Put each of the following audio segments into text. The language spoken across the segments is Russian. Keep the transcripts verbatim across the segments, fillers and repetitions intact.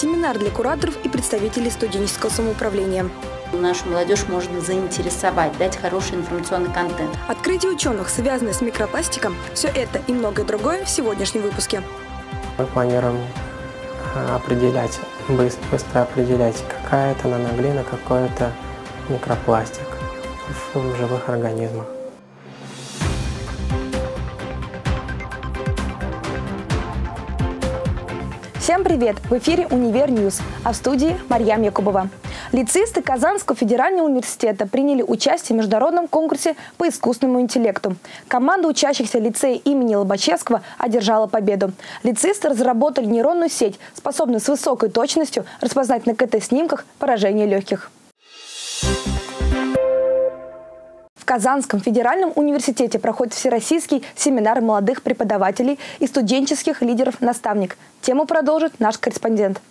семинар для кураторов и представителей студенческого самоуправления. Нашу молодежь можно заинтересовать, дать хороший информационный контент. Открытие ученых, связанное с микропластиком, все это и многое другое в сегодняшнем выпуске. Мы планируем определять, быстро, быстро определять, какая это наноглина, какой это микропластик в живых организмах. Всем привет! В эфире «Универньюз», а в студии Марьям Якубова. Лицеисты Казанского федерального университета приняли участие в международном конкурсе по искусственному интеллекту. Команда учащихся лицея имени Лобачевского одержала победу. Лицеисты разработали нейронную сеть, способную с высокой точностью распознать на КТ-снимках поражение легких. В Казанском федеральном университете проходит всероссийский семинар молодых преподавателей и студенческих лидеров «Наставник». Тему продолжит наш корреспондент.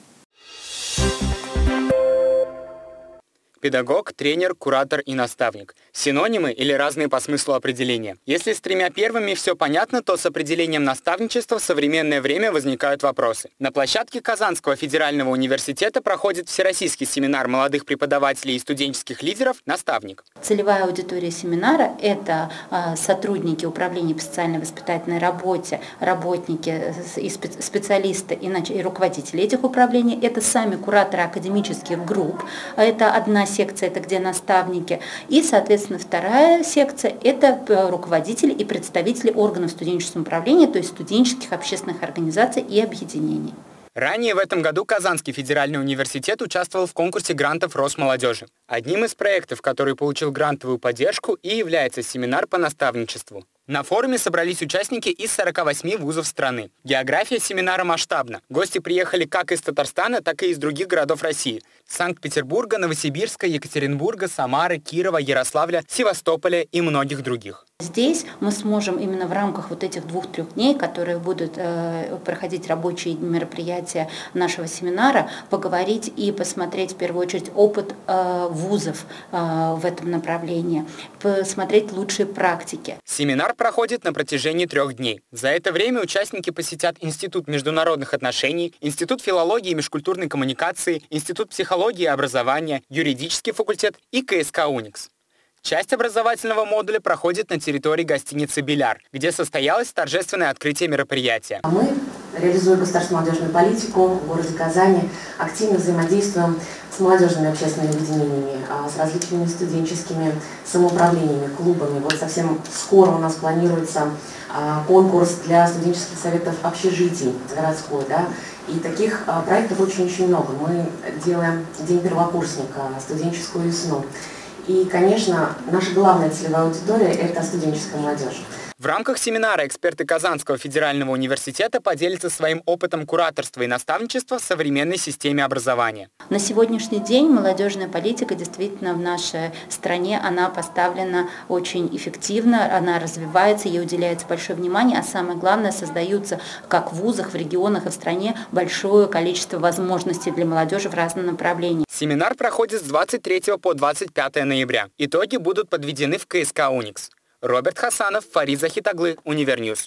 Педагог, тренер, куратор и наставник. Синонимы или разные по смыслу определения? Если с тремя первыми все понятно, то с определением наставничества в современное время возникают вопросы. На площадке Казанского федерального университета проходит всероссийский семинар молодых преподавателей и студенческих лидеров «Наставник». Целевая аудитория семинара – это сотрудники управления по социально-воспитательной работе, работники и специалисты и руководители этих управлений. Это сами кураторы академических групп. Это одна секция, это где наставники. И, соответственно, вторая секция – это руководители и представители органов студенческого управления, то есть студенческих общественных организаций и объединений. Ранее в этом году Казанский федеральный университет участвовал в конкурсе грантов Росмолодежи. Одним из проектов, который получил грантовую поддержку, и является семинар по наставничеству. На форуме собрались участники из сорока восьми вузов страны. География семинара масштабна. Гости приехали как из Татарстана, так и из других городов России. Санкт-Петербурга, Новосибирска, Екатеринбурга, Самары, Кирова, Ярославля, Севастополя и многих других. Здесь мы сможем именно в рамках вот этих двух-трех дней, которые будут э, проходить рабочие мероприятия нашего семинара, поговорить и посмотреть в первую очередь опыт э, вузов э, в этом направлении, посмотреть лучшие практики. Семинар проходит на протяжении трех дней. За это время участники посетят Институт международных отношений, Институт филологии и межкультурной коммуникации, Институт психологии и образования, юридический факультет и КСК «Уникс». Часть образовательного модуля проходит на территории гостиницы «Беляр», где состоялось торжественное открытие мероприятия. Мы, реализуя государственную молодежную политику в городе Казани, активно взаимодействуем с молодежными общественными объединениями, с различными студенческими самоуправлениями, клубами. Вот совсем скоро у нас планируется конкурс для студенческих советов общежитий городской, да, и таких проектов очень-очень много. Мы делаем День первокурсника, студенческую весну. И, конечно, наша главная целевая аудитория – это студенческая молодежь. В рамках семинара эксперты Казанского федерального университета поделятся своим опытом кураторства и наставничества в современной системе образования. На сегодняшний день молодежная политика действительно в нашей стране, она поставлена очень эффективно, она развивается, ей уделяется большое внимание, а самое главное, создаются как в вузах, в регионах и в стране большое количество возможностей для молодежи в разном направлении. Семинар проходит с двадцать третьего по двадцать пятое ноября. Итоги будут подведены в КСК «Уникс». Роберт Хасанов, Фарид Захитаглы, Универньюз.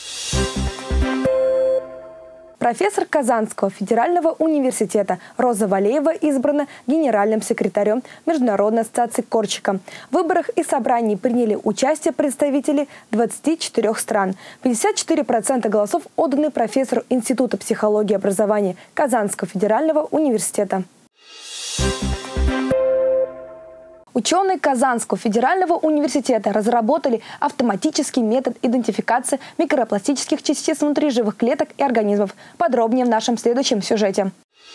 Профессор Казанского федерального университета Роза Валеева избрана генеральным секретарем Международной ассоциации Корчика. В выборах и собрании приняли участие представители двадцати четырёх стран. пятьдесят четыре процента голосов отданы профессору Института психологии и образования Казанского федерального университета. Ученые Казанского федерального университета разработали автоматический метод идентификации микропластических частиц внутри живых клеток и организмов. Подробнее в нашем следующем сюжете.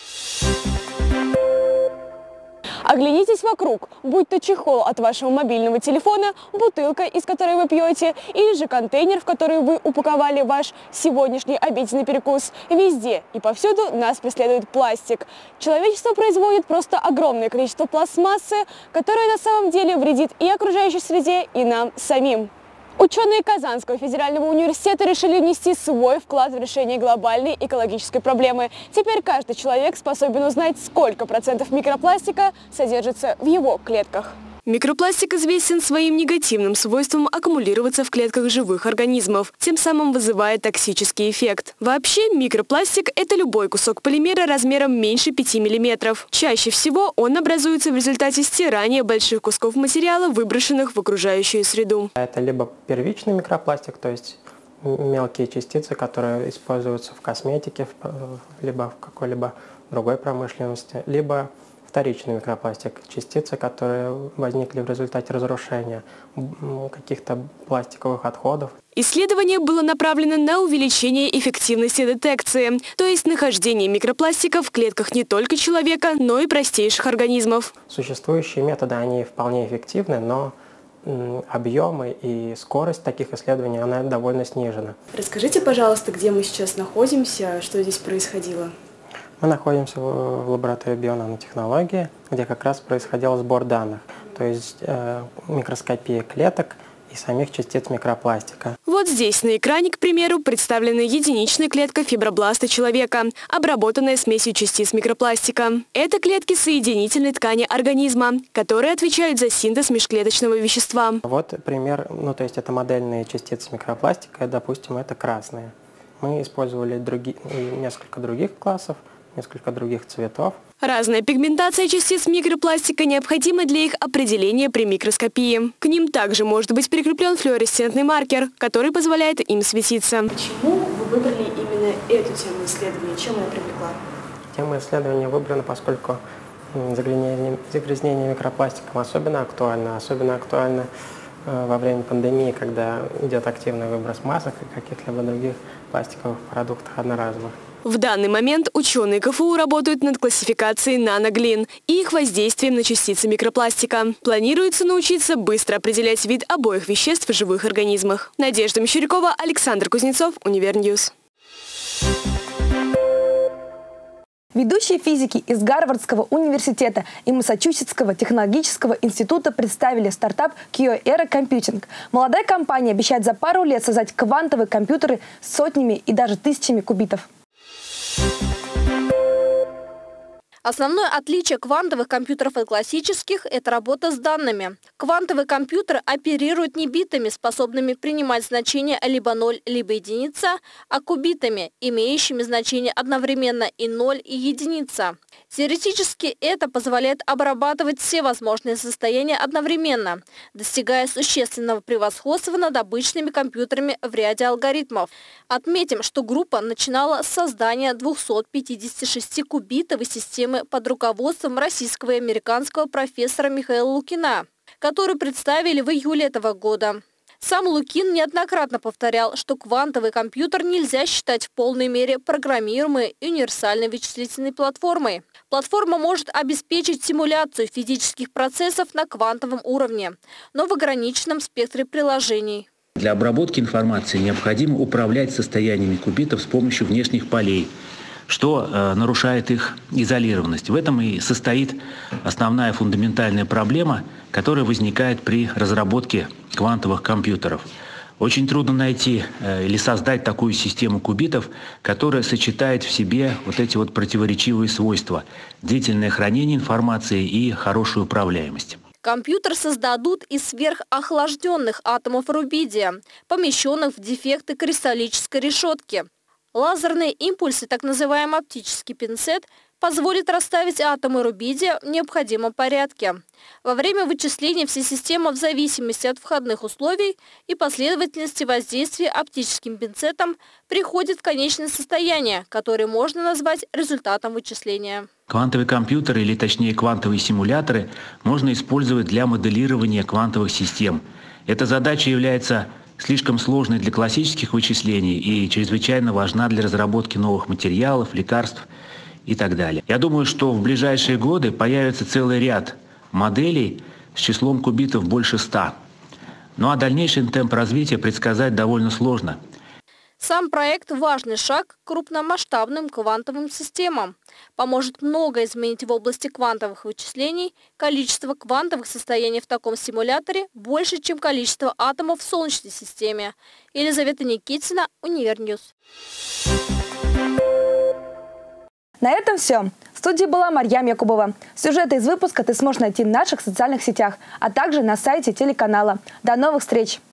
Оглянитесь вокруг, будь то чехол от вашего мобильного телефона, бутылка, из которой вы пьете, или же контейнер, в который вы упаковали ваш сегодняшний обеденный перекус. Везде и повсюду нас преследует пластик. Человечество производит просто огромное количество пластмассы, которая на самом деле вредит и окружающей среде, и нам самим. Ученые Казанского федерального университета решили внести свой вклад в решение глобальной экологической проблемы. Теперь каждый человек способен узнать, сколько процентов микропластика содержится в его клетках. Микропластик известен своим негативным свойством аккумулироваться в клетках живых организмов, тем самым вызывая токсический эффект. Вообще, микропластик – это любой кусок полимера размером меньше пяти миллиметров. Чаще всего он образуется в результате стирания больших кусков материала, выброшенных в окружающую среду. Это либо первичный микропластик, то есть мелкие частицы, которые используются в косметике, либо в какой-либо другой промышленности, либо вторичный микропластик, частицы, которые возникли в результате разрушения каких-то пластиковых отходов. Исследование было направлено на увеличение эффективности детекции, то есть нахождение микропластика в клетках не только человека, но и простейших организмов. Существующие методы, они вполне эффективны, но объемы и скорость таких исследований, она довольно снижена. Расскажите, пожалуйста, где мы сейчас находимся, что здесь происходило? Мы находимся в лаборатории бионанотехнологии, где как раз происходил сбор данных, то есть э, микроскопия клеток и самих частиц микропластика. Вот здесь на экране, к примеру, представлена единичная клетка фибробласта человека, обработанная смесью частиц микропластика. Это клетки соединительной ткани организма, которые отвечают за синтез межклеточного вещества. Вот пример, ну то есть это модельные частицы микропластика, допустим, это красные. Мы использовали други, несколько других классов, несколько других цветов. Разная пигментация частиц микропластика необходима для их определения при микроскопии. К ним также может быть прикреплен флуоресцентный маркер, который позволяет им светиться. Почему вы выбрали именно эту тему исследования? Чем она привлекла? Тема исследования выбрана, поскольку загрязнение, загрязнение микропластиком особенно актуально, особенно актуально во время пандемии, когда идет активный выброс масок и каких-либо других пластиковых продуктов одноразовых. В данный момент ученые КФУ работают над классификацией наноглин и их воздействием на частицы микропластика. Планируется научиться быстро определять вид обоих веществ в живых организмах. Надежда Мещерякова, Александр Кузнецов, Универньюз. Ведущие физики из Гарвардского университета и Массачусетского технологического института представили стартап Kyocera Computing. Молодая компания обещает за пару лет создать квантовые компьютеры с сотнями и даже тысячами кубитов. Основное отличие квантовых компьютеров от классических – это работа с данными. Квантовый компьютер оперирует не битами, способными принимать значения либо ноль, либо единица, а кубитами, имеющими значение одновременно и ноль, и единица. Теоретически это позволяет обрабатывать все возможные состояния одновременно, достигая существенного превосходства над обычными компьютерами в ряде алгоритмов. Отметим, что группа начинала с создания двухсот пятидесяти шести кубитовой системы под руководством российского и американского профессора Михаила Лукина, которую представили в июле этого года. Сам Лукин неоднократно повторял, что квантовый компьютер нельзя считать в полной мере программируемой и универсальной вычислительной платформой. Платформа может обеспечить симуляцию физических процессов на квантовом уровне, но в ограниченном спектре приложений. Для обработки информации необходимо управлять состояниями кубитов с помощью внешних полей, что э, нарушает их изолированность. В этом и состоит основная фундаментальная проблема, которая возникает при разработке квантовых компьютеров. Очень трудно найти э, или создать такую систему кубитов, которая сочетает в себе вот эти вот противоречивые свойства – длительное хранение информации и хорошую управляемость. Компьютер создадут из сверхохлажденных атомов рубидия, помещенных в дефекты кристаллической решетки. Лазерные импульсы, так называемый оптический пинцет, позволит расставить атомы рубидия в необходимом порядке. Во время вычисления вся система в зависимости от входных условий и последовательности воздействия оптическим пинцетом приходит в конечное состояние, которое можно назвать результатом вычисления. Квантовые компьютеры, или точнее квантовые симуляторы, можно использовать для моделирования квантовых систем. Эта задача является слишком сложной для классических вычислений и чрезвычайно важна для разработки новых материалов, лекарств и так далее. Я думаю, что в ближайшие годы появится целый ряд моделей с числом кубитов больше ста. Ну а дальнейший темп развития предсказать довольно сложно. Сам проект – важный шаг к крупномасштабным квантовым системам. Поможет много изменить в области квантовых вычислений. Количество квантовых состояний в таком симуляторе больше, чем количество атомов в Солнечной системе. Елизавета Никитина, Универньюз. На этом все. В студии была Марьям Якубова. Сюжеты из выпуска ты сможешь найти в наших социальных сетях, а также на сайте телеканала. До новых встреч!